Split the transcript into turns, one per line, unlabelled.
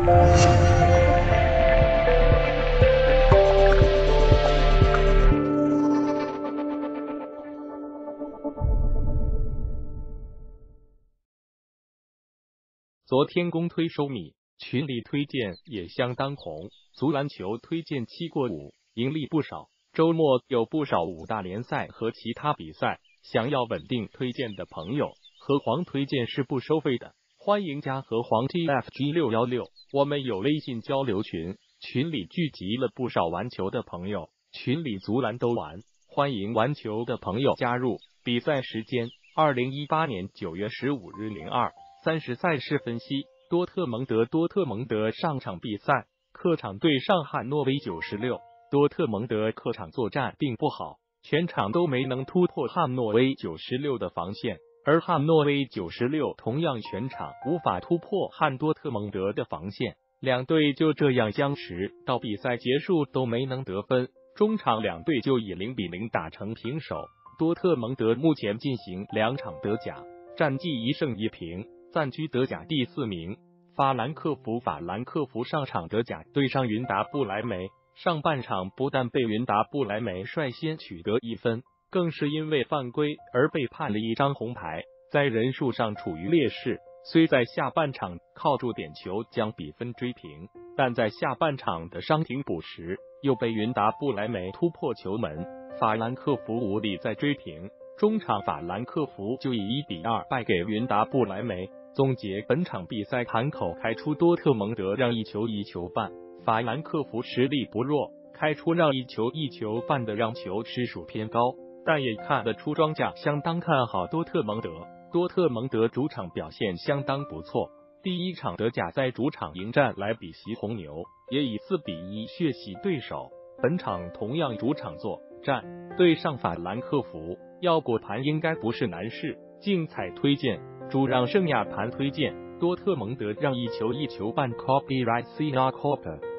昨天公推收米，群里推荐也相当红，足篮球推荐7过5，盈利不少。周末有不少5大联赛和其他比赛，想要稳定推荐的朋友，和黄推荐是不收费的，欢迎加和黄 TFG616，我们有微信交流群，群里聚集了不少玩球的朋友，群里足篮都玩，欢迎玩球的朋友加入。比赛时间：2018年9月15日02:30。赛事分析：多特蒙德上场比赛，客场对上汉诺威96。多特蒙德客场作战并不好，全场都没能突破汉诺威96的防线，而汉诺威96同样全场无法突破多特蒙德的防线，两队就这样僵持到比赛结束都没能得分，中场两队就以0-0打成平手。多特蒙德目前进行2场德甲，战绩1胜1平，暂居德甲第4名。法兰克福上场德甲对上云达不莱梅，上半场不但被云达不莱梅率先取得1分，更是因为犯规而被判了1张红牌，在人数上处于劣势。虽在下半场靠住点球将比分追平，但在下半场的伤停补时又被云达不莱梅突破球门，法兰克福无力再追平，中场法兰克福就以1-2败给云达不莱梅。总结本场比赛，盘口开出多特蒙德让1球1球半，法兰克福实力不弱，开出让1球1球半的让球实属偏高，但也看得出庄家相当看好多特蒙德。多特蒙德主场表现相当不错，第一场德甲在主场迎战莱比锡红牛，也以4-1血洗对手。本场同样主场作战对上法兰克福，要过盘应该不是难事。竞彩推荐主让胜亚盘推荐多特蒙德让1球1球半 Copyright CR Corp